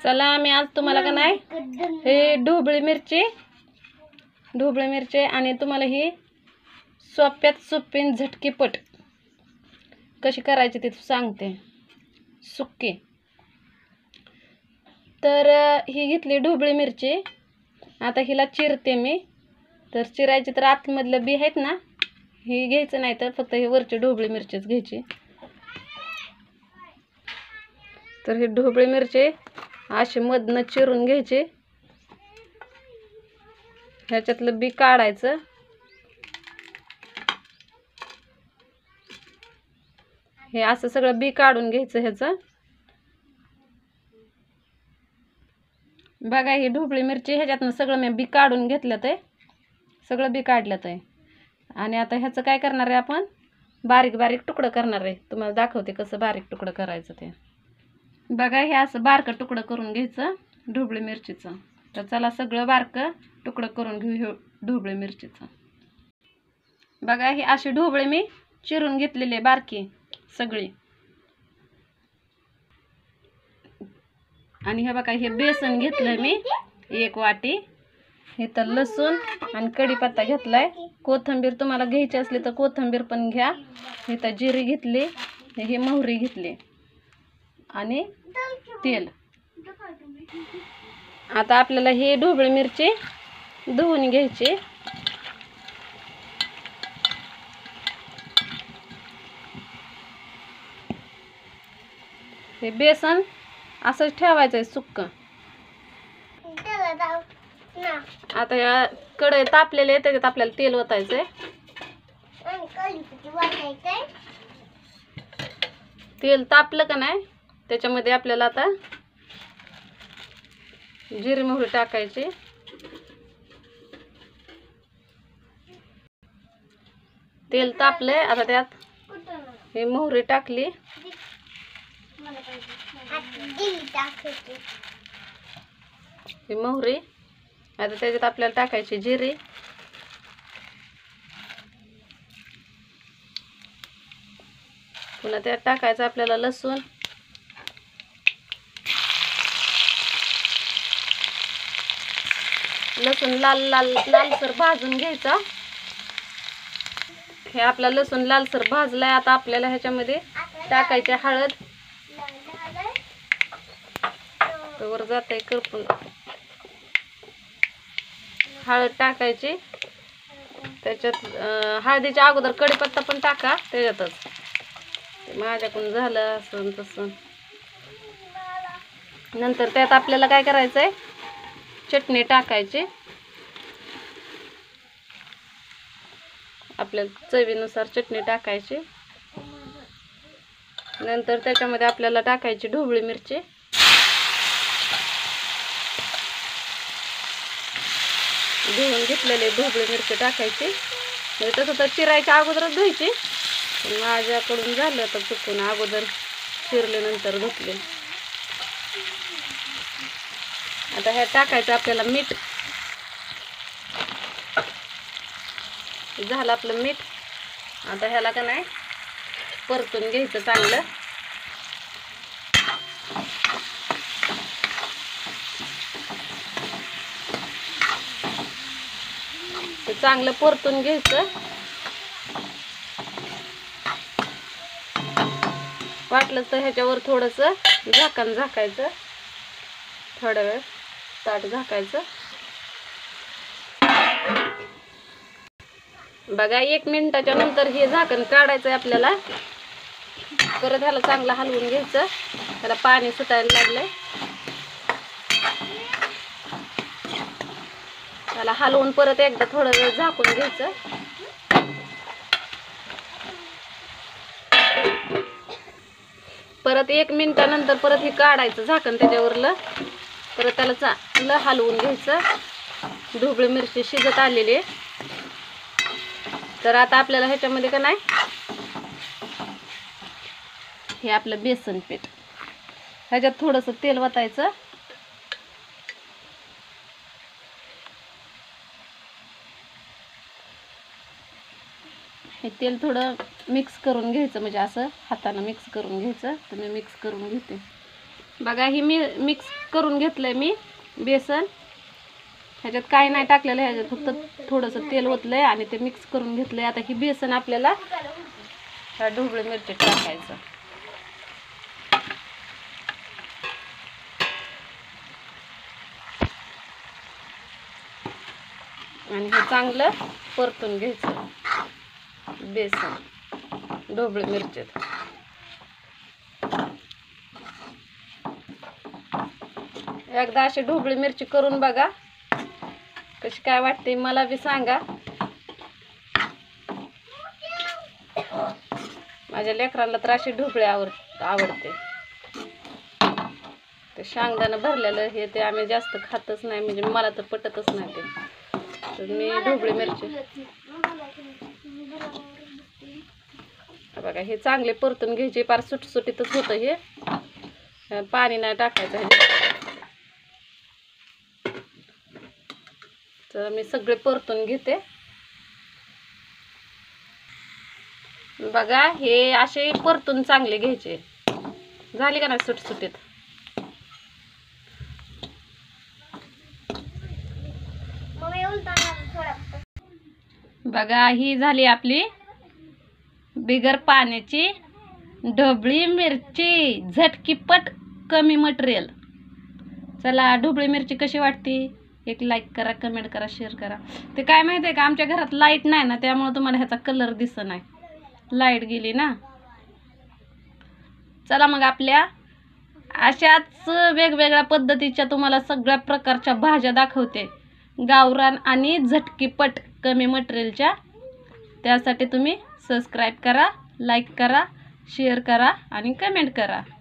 चला मी आज तुम्हाला का नाही हे ढोबळी मिरची आणि तुम्हाला ही सोप्यात सोपी झटकीपट कशी करायची ते सांगते. सुक्की तर ही घेतली ढोबळी मिरची. आता हिला चिरते मी. तर चिरायची तर आतमधलं बी आहेत ना ही घ्यायचं नाही, तर फक्त ही वरची ढोबळी मिरचीच घ्यायची. तर ही ढोबळी मिरची अशी मधनं चिरून घ्यायची. ह्याच्यातलं बी काढायचं. हे असं सगळं बी काढून घ्यायचं ह्याचं. बघा ही ढोबळी मिरची ह्याच्यातनं सगळं मी बी काढून घेतलं, ते सगळं बी काढलं ते. आणि आता ह्याचं काय करणार आहे, आपण बारीक बारीक तुकडं करणार आहे. तुम्हाला दाखवते कसं बारीक तुकडं करायचं ते. बघा हे असं बारकं तुकडं करून घ्यायचं ढोबळी मिरचीचं. तर चला सगळं बारकं तुकडं करून घेऊ ढोबळी मिरचीचं. बघा ही अशी ढोबळी मी चिरून घेतलेली बारकी सगळी. आणि हे बघा हे बेसन घेतलंय मी 1 वाटी. हे तर लसूण आणि कढीपत्ता घेतलाय. कोथिंबीर तुम्हाला घ्यायची असली तर कोथिंबीर पण घ्या. हे तर जिरी घेतली, हे मोहरी घेतली आणि तेल. आता आपल्याला ही ढोबळी मिरची धुवून घ्यायची. हे बेसन असंच ठेवायचं आहे सुक्क. आता या कढई तापलेले आहे, त्याच्यात आपल्याला तेल ओतायचंय. तेल तापलं का नाही त्याच्यामध्ये आपल्याला आता जिरी मोहरी टाकायची. तेल तापलंय, आता त्यात हे मोहरी टाकली. ही मोहरी आता त्याच्यात आपल्याला टाकायची जिरी. पुन्हा त्यात टाकायचं आपल्याला लसूण. लसूण लालसर भाजून घ्यायचा. हे आपला लसूण लालसर भाजलाय. आता आपल्याला ह्याच्यामध्ये टाकायची हळद. वर जाते करपून. हळद टाकायची. त्याच्यात हळदीच्या अगोदर कढीपत्ता पण टाका त्याच्यातच. माझ्याकडून झालं असं तसं. नंतर त्यात आपल्याला काय करायचंय, चटणी टाकायची. आपल्याला चवीनुसार चटणी टाकायची. नंतर त्याच्यामध्ये आपल्याला टाकायची ढोबळी मिरची. धुवून घेतलेली ढोबळी मिरची टाकायची. म्हणजे तसं तर चिरायच्या अगोदरच धुवायची, पण माझ्याकडून झालं तर चुकून अगोदर चिरले नंतर धुतले. आता ह्या टाकायचं आपल्याला मीठ. झालं आपलं मीठ. आता ह्याला का नाही परतून घ्यायचं चांगलं. ते चांगलं परतून घ्यायचं. वाटलं तर ह्याच्यावर थोडंसं झाकण झाकायचं. थोडा वेळ ताट झाकायचं. बघा 1 मिनिटाच्या नंतर हे झाकण काढायचं आहे आपल्याला. परत ह्याला चांगलं हलवून घ्यायचं. त्याला पाणी सुटायला लागलंय. त्याला हलवून परत एकदा थोडं वेळ झाकून घ्यायचं. परत 1 मिनिटानंतर परत हे काढायचं झाकण त्याच्यावरलं. परत त्याला चांगलं हलवून घ्यायचं. ढोबळी मिरची शिजत आलेली आहे. तर आता आपल्याला ह्याच्यामध्ये का नाही हे आपलं बेसन पीठ ह्याच्यात थोडंसं तेल वतायचं. हे तेल थोडं मिक्स करून घ्यायचं, म्हणजे असं हाताने मिक्स करून घ्यायचं. तर मी मिक्स करून घेते. बघा ही मी मिक्स करून घेतलंय मी बेसन. ह्याच्यात काही नाही टाकलेलं, ह्याच्यात फक्त थोडंसं तेल ओतलंय आणि ते मिक्स करून घेतलंय. आता ही बेसन आपल्याला ह्या ढोबळी मिरची टाकायचं आणि हे चांगलं परतून घ्यायचं बेसन ढोबळी मिरचीत. एकदा अशी ढोबळी मिरची करून बघा, कशी काय वाटते मला बी सांगा. माझ्या लेकरांना तर अशी ढोबळी आवडते. ते शेंगदाणा भरलेलं हे ते आम्ही जास्त खातच नाही, म्हणजे मला तर पटतच नाही ते. तर मी ढोबळी मिरची बघा हे चांगले परतून घ्यायचे. फार सुटसुटीतच होतं हे, पाणी नाही टाकायचं ह्याच्यात. तर मी सगळे परतून घेते. बघा हे असे परतून चांगले घ्यायचे. झाली का नाही सुटसुटीत. बघा ही झाली आपली बिगर पाण्याची ढोबळी मिरची, झटकीपट, कमी मटेरियल. चला ढोबळी मिरची कशी वाटते एक लाईक करा, कमेंट करा, शेअर करा. ते काय माहिती आहे का, आमच्या घरात लाईट नाही ना, त्यामुळे तुम्हाला ह्याचा कलर दिसत नाही, लाईट गेली ना. चला मग आपल्या अशाच वेगवेगळ्या पद्धतीच्या तुम्हाला सगळ्या प्रकारच्या भाज्या दाखवते, गावरान आणि झटकीपट कमी मटेरियलच्या. त्यासाठी तुम्ही सबस्क्राईब करा, लाईक करा, शेअर करा आणि कमेंट करा.